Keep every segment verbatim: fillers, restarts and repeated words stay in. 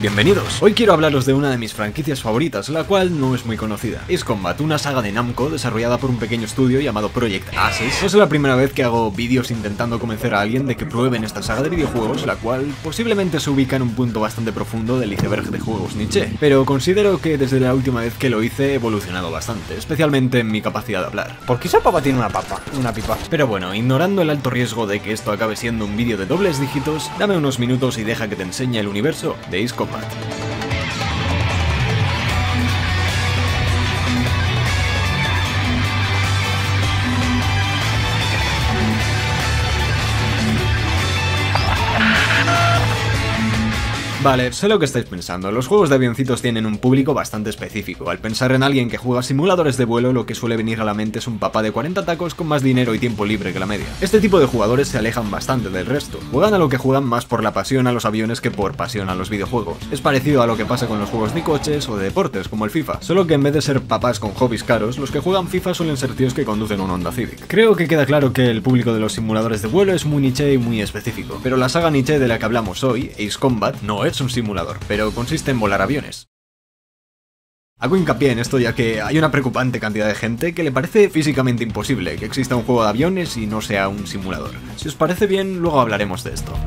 Bienvenidos, hoy quiero hablaros de una de mis franquicias favoritas, la cual no es muy conocida. Ace Combat, una saga de Namco desarrollada por un pequeño estudio llamado Project Aces. No es la primera vez que hago vídeos intentando convencer a alguien de que prueben esta saga de videojuegos, la cual posiblemente se ubica en un punto bastante profundo del iceberg de juegos niche, pero considero que desde la última vez que lo hice he evolucionado bastante, especialmente en mi capacidad de hablar. ¿Por qué esa papa tiene una papa? Una pipa. Pero bueno, ignorando el alto riesgo de que esto acabe siendo un vídeo de dobles dígitos, dame unos minutos y deja que te enseñe el universo de Ace Combat. Vale, sé lo que estáis pensando, los juegos de avioncitos tienen un público bastante específico. Al pensar en alguien que juega simuladores de vuelo, lo que suele venir a la mente es un papá de cuarenta tacos con más dinero y tiempo libre que la media. Este tipo de jugadores se alejan bastante del resto, juegan a lo que juegan más por la pasión a los aviones que por pasión a los videojuegos. Es parecido a lo que pasa con los juegos de coches o de deportes, como el FIFA, solo que en vez de ser papás con hobbies caros, los que juegan FIFA suelen ser tíos que conducen un Honda Civic. Creo que queda claro que el público de los simuladores de vuelo es muy niche y muy específico, pero la saga niche de la que hablamos hoy, Ace Combat, no es un simulador, pero consiste en volar aviones. Hago hincapié en esto ya que hay una preocupante cantidad de gente que le parece físicamente imposible que exista un juego de aviones y no sea un simulador. Si os parece bien, luego hablaremos de esto.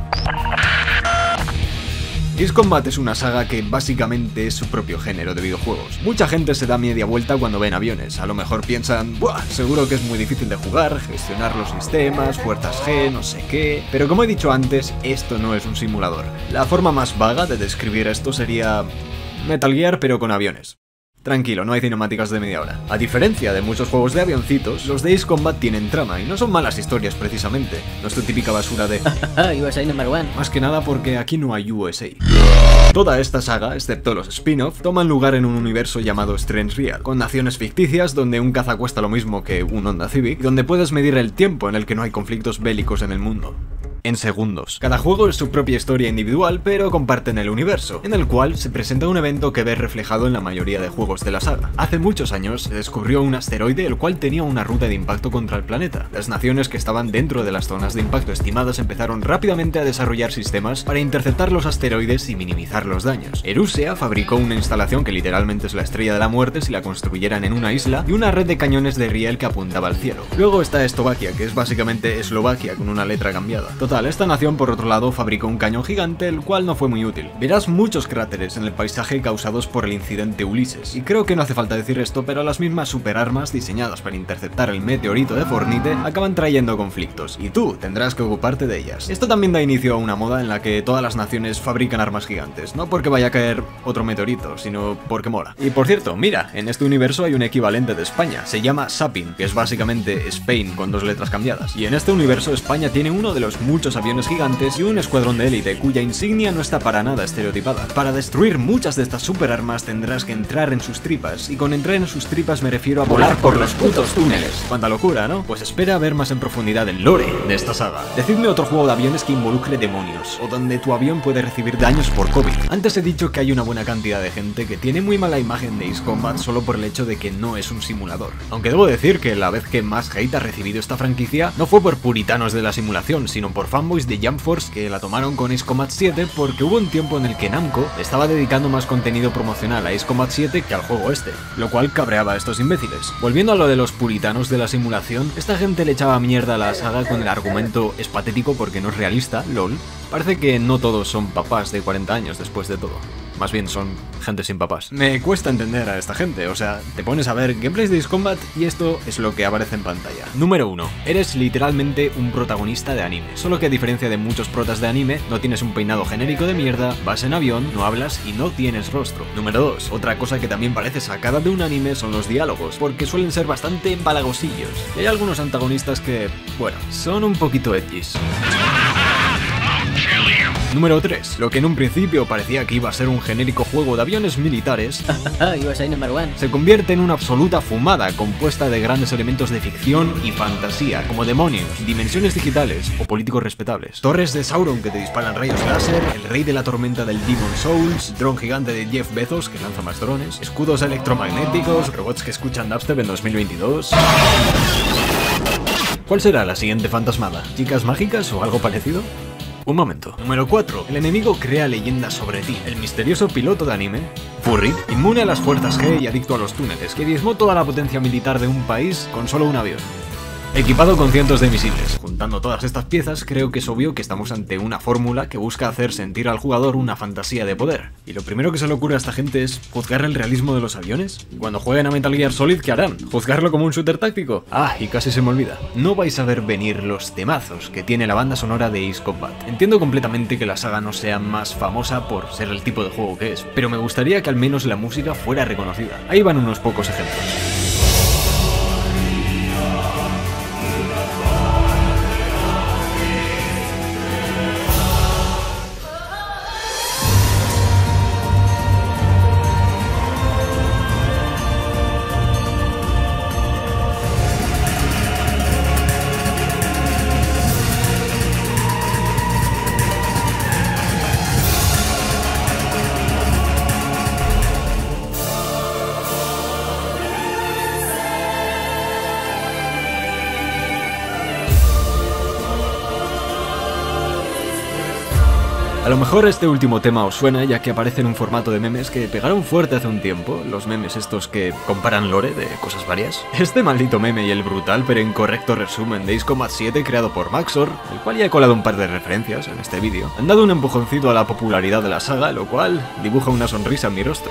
Ace Combat es una saga que básicamente es su propio género de videojuegos. Mucha gente se da media vuelta cuando ven aviones, a lo mejor piensan, ¡buah! Seguro que es muy difícil de jugar, gestionar los sistemas, fuerzas G, no sé qué... Pero como he dicho antes, esto no es un simulador. La forma más vaga de describir esto sería... Metal Gear pero con aviones. Tranquilo, no hay cinemáticas de media hora. A diferencia de muchos juegos de avioncitos, los de Ace Combat tienen trama y no son malas historias precisamente. No es tu típica basura de... U S A number one. Más que nada porque aquí no hay U S A. Toda esta saga, excepto los spin-off, toman lugar en un universo llamado Strange Real, con naciones ficticias donde un caza cuesta lo mismo que un Honda Civic, donde puedes medir el tiempo en el que no hay conflictos bélicos en el mundo. En segundos. Cada juego es su propia historia individual, pero comparten el universo, en el cual se presenta un evento que ves reflejado en la mayoría de juegos de la saga. Hace muchos años se descubrió un asteroide el cual tenía una ruta de impacto contra el planeta. Las naciones que estaban dentro de las zonas de impacto estimadas empezaron rápidamente a desarrollar sistemas para interceptar los asteroides y minimizar los daños. Erusia fabricó una instalación que literalmente es la estrella de la muerte si la construyeran en una isla, y una red de cañones de riel que apuntaba al cielo. Luego está Eslovaquia, que es básicamente Eslovaquia con una letra cambiada. Total, esta nación por otro lado fabricó un cañón gigante, el cual no fue muy útil. Verás muchos cráteres en el paisaje causados por el incidente Ulises, y creo que no hace falta decir esto, pero las mismas superarmas diseñadas para interceptar el meteorito de Fornite acaban trayendo conflictos, y tú tendrás que ocuparte de ellas. Esto también da inicio a una moda en la que todas las naciones fabrican armas gigantes, no porque vaya a caer otro meteorito, sino porque mola. Y por cierto, mira, en este universo hay un equivalente de España, se llama Sapin, que es básicamente Spain con dos letras cambiadas, y en este universo España tiene uno de los muchos aviones gigantes y un escuadrón de élite cuya insignia no está para nada estereotipada. Para destruir muchas de estas superarmas tendrás que entrar en sus tripas, y con entrar en sus tripas me refiero a volar por los putos túneles. Cuánta locura, ¿no? Pues espera a ver más en profundidad el lore de esta saga. Decidme otro juego de aviones que involucre demonios, o donde tu avión puede recibir daños por COVID. Antes he dicho que hay una buena cantidad de gente que tiene muy mala imagen de Ace Combat solo por el hecho de que no es un simulador. Aunque debo decir que la vez que más hate ha recibido esta franquicia no fue por puritanos de la simulación, sino por fanboys de Jump Force que la tomaron con Ace Combat siete porque hubo un tiempo en el que Namco estaba dedicando más contenido promocional a Ace Combat siete que al juego este, lo cual cabreaba a estos imbéciles. Volviendo a lo de los puritanos de la simulación, esta gente le echaba mierda a la saga con el argumento es patético porque no es realista, lol. Parece que no todos son papás de cuarenta años después de todo. Más bien son gente sin papás. Me cuesta entender a esta gente, o sea, te pones a ver gameplays de Ace Combat y esto es lo que aparece en pantalla. Número uno. Eres literalmente un protagonista de anime, solo que a diferencia de muchos protas de anime, no tienes un peinado genérico de mierda, vas en avión, no hablas y no tienes rostro. Número dos. Otra cosa que también parece sacada de un anime son los diálogos, porque suelen ser bastante empalagosillos. Y hay algunos antagonistas que, bueno, son un poquito edgys. Número tres. Lo que en un principio parecía que iba a ser un genérico juego de aviones militares U S A number one. se convierte en una absoluta fumada compuesta de grandes elementos de ficción y fantasía, como demonios, dimensiones digitales o políticos respetables, torres de Sauron que te disparan rayos láser, el rey de la tormenta del Demon Souls, dron gigante de Jeff Bezos que lanza más drones, escudos electromagnéticos, robots que escuchan dubstep en dos mil veintidós... ¿Cuál será la siguiente fantasmada? ¿Chicas mágicas o algo parecido? Un momento. Número cuatro. El enemigo crea leyendas sobre ti. El misterioso piloto de anime, Furry, inmune a las fuerzas G y adicto a los túneles, que diezmó toda la potencia militar de un país con solo un avión. Equipado con cientos de misiles. Juntando todas estas piezas, creo que es obvio que estamos ante una fórmula que busca hacer sentir al jugador una fantasía de poder. Y lo primero que se le ocurre a esta gente es juzgar el realismo de los aviones. Y cuando jueguen a Metal Gear Solid, ¿qué harán? ¿Juzgarlo como un shooter táctico? Ah, y casi se me olvida. No vais a ver venir los temazos que tiene la banda sonora de Ace Combat. Entiendo completamente que la saga no sea más famosa por ser el tipo de juego que es, pero me gustaría que al menos la música fuera reconocida. Ahí van unos pocos ejemplos. A lo mejor este último tema os suena ya que aparece en un formato de memes que pegaron fuerte hace un tiempo, los memes estos que comparan lore de cosas varias. Este maldito meme y el brutal pero incorrecto resumen de Ace Combat siete creado por Maxor, el cual ya he colado un par de referencias en este vídeo, han dado un empujoncito a la popularidad de la saga, lo cual dibuja una sonrisa en mi rostro.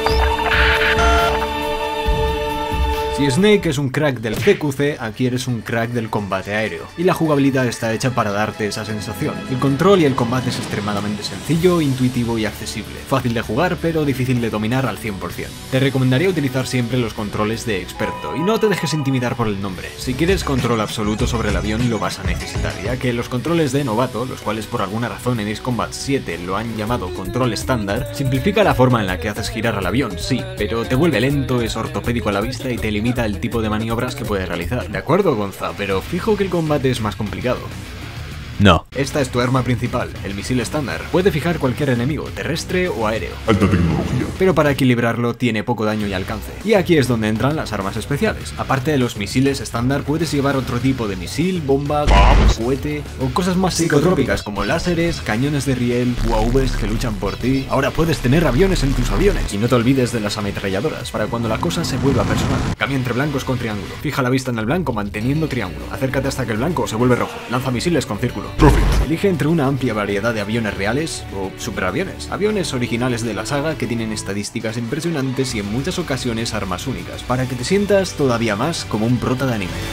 Si Snake es un crack del C Q C, aquí eres un crack del combate aéreo, y la jugabilidad está hecha para darte esa sensación. El control y el combate es extremadamente sencillo, intuitivo y accesible, fácil de jugar pero difícil de dominar al cien por cien. Te recomendaría utilizar siempre los controles de experto, y no te dejes intimidar por el nombre. Si quieres control absoluto sobre el avión lo vas a necesitar, ya que los controles de novato, los cuales por alguna razón en Ace Combat siete lo han llamado control estándar, simplifica la forma en la que haces girar al avión, sí, pero te vuelve lento, es ortopédico a la vista y te limita el tipo de maniobras que puedes realizar. De acuerdo, Gonza, pero fijo que el combate es más complicado. No. Esta es tu arma principal, el misil estándar. Puede fijar cualquier enemigo, terrestre o aéreo. Alta tecnología. Pero para equilibrarlo tiene poco daño y alcance. Y aquí es donde entran las armas especiales. Aparte de los misiles estándar, puedes llevar otro tipo de misil, bomba, cohete o cosas más psicotrópicas como láseres, cañones de riel, U A Vs que luchan por ti. Ahora puedes tener aviones en tus aviones. Y no te olvides de las ametralladoras, para cuando la cosa se vuelva personal. Cambia entre blancos con triángulo. Fija la vista en el blanco manteniendo triángulo. Acércate hasta que el blanco se vuelve rojo. Lanza misiles con círculo. Profit. Elige entre una amplia variedad de aviones reales o superaviones, aviones originales de la saga que tienen estadísticas impresionantes y en muchas ocasiones armas únicas, para que te sientas todavía más como un prota de anime.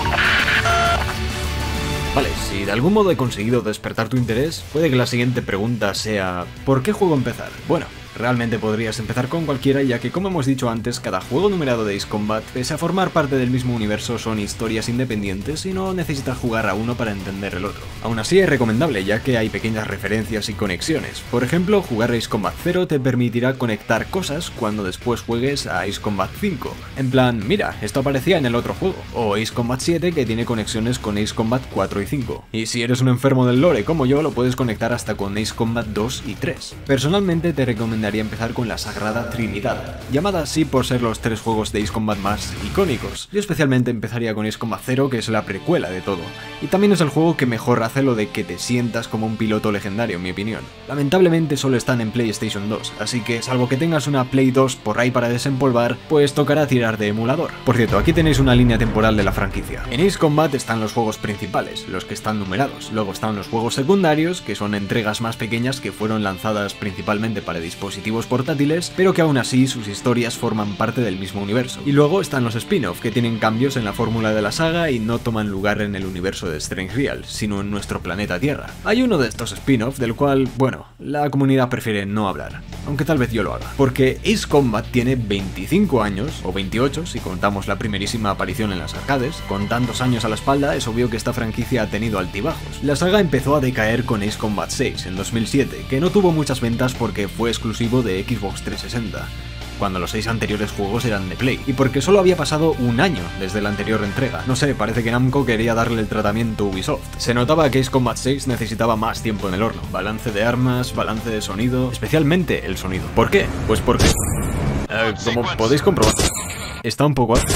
Vale, si de algún modo he conseguido despertar tu interés, puede que la siguiente pregunta sea ¿por qué juego empezar? Bueno, realmente podrías empezar con cualquiera, ya que como hemos dicho antes, cada juego numerado de Ace Combat, pese a formar parte del mismo universo, son historias independientes y no necesitas jugar a uno para entender el otro. Aún así es recomendable, ya que hay pequeñas referencias y conexiones. Por ejemplo, jugar a Ace Combat cero te permitirá conectar cosas cuando después juegues a Ace Combat cinco. En plan, mira, esto aparecía en el otro juego. O Ace Combat siete que tiene conexiones con Ace Combat cuatro y cinco. Y si eres un enfermo del lore como yo, lo puedes conectar hasta con Ace Combat dos y tres. Personalmente te recomendaría empezar con la Sagrada Trinidad, llamada así por ser los tres juegos de Ace Combat más icónicos. Yo especialmente empezaría con Ace Combat cero, que es la precuela de todo, y también es el juego que mejor hace lo de que te sientas como un piloto legendario, en mi opinión. Lamentablemente solo están en PlayStation dos, así que salvo que tengas una Play dos por ahí para desempolvar, pues tocará tirar de emulador. Por cierto, aquí tenéis una línea temporal de la franquicia. En Ace Combat están los juegos principales, los que están numerados, luego están los juegos secundarios, que son entregas más pequeñas que fueron lanzadas principalmente para dispositivos portátiles, pero que aún así sus historias forman parte del mismo universo. Y luego están los spin-off, que tienen cambios en la fórmula de la saga y no toman lugar en el universo de Strange Real, sino en nuestro planeta Tierra. Hay uno de estos spin-off del cual, bueno, la comunidad prefiere no hablar, aunque tal vez yo lo haga, porque Ace Combat tiene veinticinco años, o veintiocho si contamos la primerísima aparición en las arcades. Con tantos años a la espalda, es obvio que esta franquicia ha tenido altibajos. La saga empezó a decaer con Ace Combat seis en dos mil siete, que no tuvo muchas ventas porque fue exclusivo de Xbox trescientos sesenta, cuando los seis anteriores juegos eran de Play, y porque solo había pasado un año desde la anterior entrega. No sé, parece que Namco quería darle el tratamiento Ubisoft. Se notaba que Ace Combat seis necesitaba más tiempo en el horno, balance de armas, balance de sonido, especialmente el sonido. ¿Por qué? Pues porque, eh, como podéis comprobar, está un poco alto.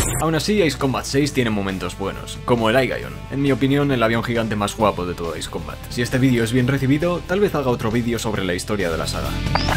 Aún así, Ace Combat seis tiene momentos buenos, como el Aigayon, en mi opinión el avión gigante más guapo de todo Ace Combat. Si este vídeo es bien recibido, tal vez haga otro vídeo sobre la historia de la saga.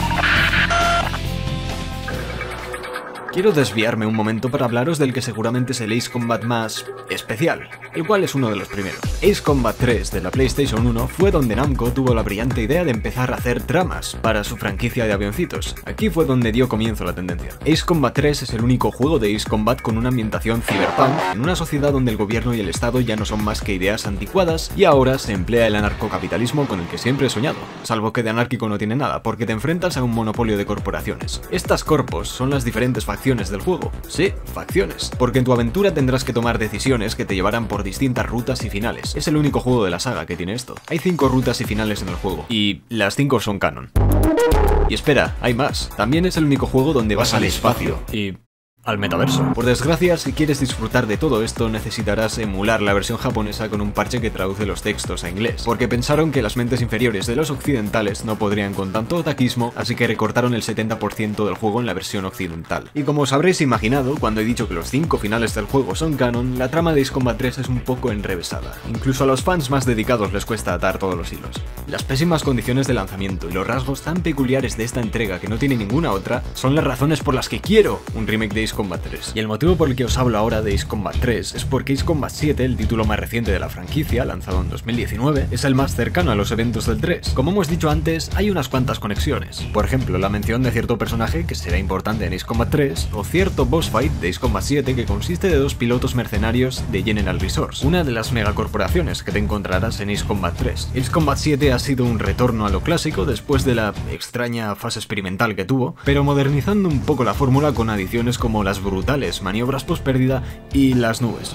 Quiero desviarme un momento para hablaros del que seguramente es el Ace Combat más especial, el cual es uno de los primeros. Ace Combat tres de la PlayStation uno fue donde Namco tuvo la brillante idea de empezar a hacer tramas para su franquicia de avioncitos. Aquí fue donde dio comienzo la tendencia. Ace Combat tres es el único juego de Ace Combat con una ambientación cyberpunk, en una sociedad donde el gobierno y el Estado ya no son más que ideas anticuadas y ahora se emplea el anarcocapitalismo con el que siempre he soñado, salvo que de anárquico no tiene nada, porque te enfrentas a un monopolio de corporaciones. Estas corpos son las diferentes facciones del juego. Sí, facciones. Porque en tu aventura tendrás que tomar decisiones que te llevarán por distintas rutas y finales. Es el único juego de la saga que tiene esto. Hay cinco rutas y finales en el juego, y las cinco son canon. Y espera, hay más. También es el único juego donde vas al espacio. Y... al metaverso. Por desgracia, si quieres disfrutar de todo esto, necesitarás emular la versión japonesa con un parche que traduce los textos a inglés, porque pensaron que las mentes inferiores de los occidentales no podrían con tanto otakismo, así que recortaron el setenta por ciento del juego en la versión occidental. Y como os habréis imaginado, cuando he dicho que los cinco finales del juego son canon, la trama de Ace Combat tres es un poco enrevesada. Incluso a los fans más dedicados les cuesta atar todos los hilos. Las pésimas condiciones de lanzamiento y los rasgos tan peculiares de esta entrega que no tiene ninguna otra, son las razones por las que quiero un remake de Ace Combat tres. Y el motivo por el que os hablo ahora de Ace Combat tres es porque Ace Combat siete, el título más reciente de la franquicia, lanzado en dos mil diecinueve, es el más cercano a los eventos del tres. Como hemos dicho antes, hay unas cuantas conexiones. Por ejemplo, la mención de cierto personaje que será importante en Ace Combat tres, o cierto boss fight de Ace Combat siete que consiste de dos pilotos mercenarios de General Resource, una de las megacorporaciones que te encontrarás en Ace Combat tres. Ace Combat siete ha sido un retorno a lo clásico después de la extraña fase experimental que tuvo, pero modernizando un poco la fórmula con adiciones como las brutales maniobras post pérdida y las nubes.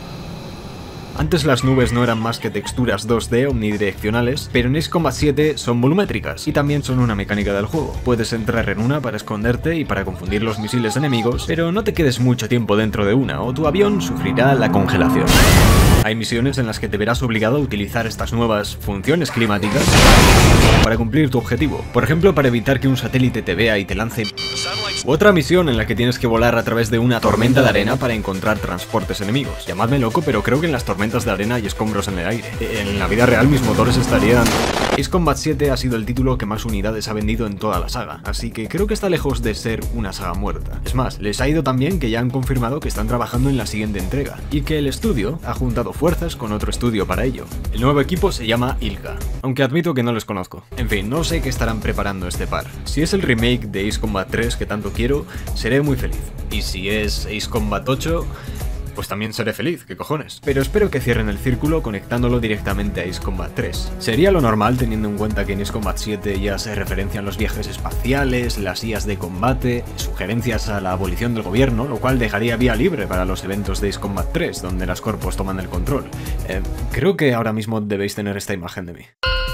Antes las nubes no eran más que texturas dos D omnidireccionales, pero en Ace Combat siete son volumétricas y también son una mecánica del juego. Puedes entrar en una para esconderte y para confundir los misiles enemigos, pero no te quedes mucho tiempo dentro de una o tu avión sufrirá la congelación. Hay misiones en las que te verás obligado a utilizar estas nuevas funciones climáticas para cumplir tu objetivo. Por ejemplo, para evitar que un satélite te vea y te lance. Otra misión en la que tienes que volar a través de una tormenta de arena para encontrar transportes enemigos. Llamadme loco, pero creo que en las tormentas de arena hay escombros en el aire. En la vida real mis motores estarían... Ace Combat siete ha sido el título que más unidades ha vendido en toda la saga, así que creo que está lejos de ser una saga muerta. Es más, les ha ido tan bien que ya han confirmado que están trabajando en la siguiente entrega, y que el estudio ha juntado fuerzas con otro estudio para ello. El nuevo equipo se llama I L K, aunque admito que no les conozco. En fin, no sé qué estarán preparando este par. Si es el remake de Ace Combat tres que tanto quiero, seré muy feliz. Y si es Ace Combat ocho... pues también seré feliz, qué cojones. Pero espero que cierren el círculo conectándolo directamente a Ace Combat tres. Sería lo normal teniendo en cuenta que en Ace Combat siete ya se referencian los viajes espaciales, las I As de combate, sugerencias a la abolición del gobierno, lo cual dejaría vía libre para los eventos de Ace Combat tres, donde las corpos toman el control. Eh, creo que ahora mismo debéis tener esta imagen de mí.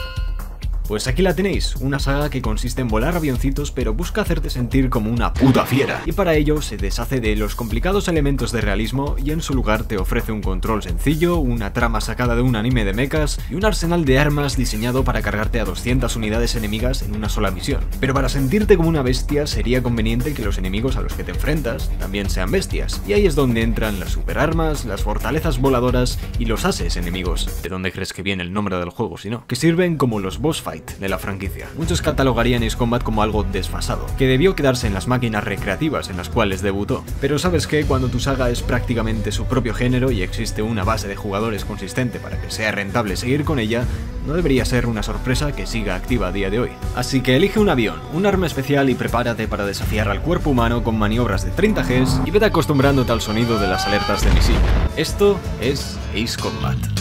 Pues aquí la tenéis, una saga que consiste en volar avioncitos pero busca hacerte sentir como una puta fiera, y para ello se deshace de los complicados elementos de realismo y en su lugar te ofrece un control sencillo, una trama sacada de un anime de mechas y un arsenal de armas diseñado para cargarte a doscientas unidades enemigas en una sola misión. Pero para sentirte como una bestia sería conveniente que los enemigos a los que te enfrentas también sean bestias, y ahí es donde entran las superarmas, las fortalezas voladoras y los ases enemigos, de donde crees que viene el nombre del juego si no, que sirven como los boss fight de la franquicia. Muchos catalogarían Ace Combat como algo desfasado, que debió quedarse en las máquinas recreativas en las cuales debutó. Pero ¿sabes qué? Cuando tu saga es prácticamente su propio género y existe una base de jugadores consistente para que sea rentable seguir con ella, no debería ser una sorpresa que siga activa a día de hoy. Así que elige un avión, un arma especial y prepárate para desafiar al cuerpo humano con maniobras de treinta Gs y vete acostumbrándote al sonido de las alertas de misil. Esto es Ace Combat.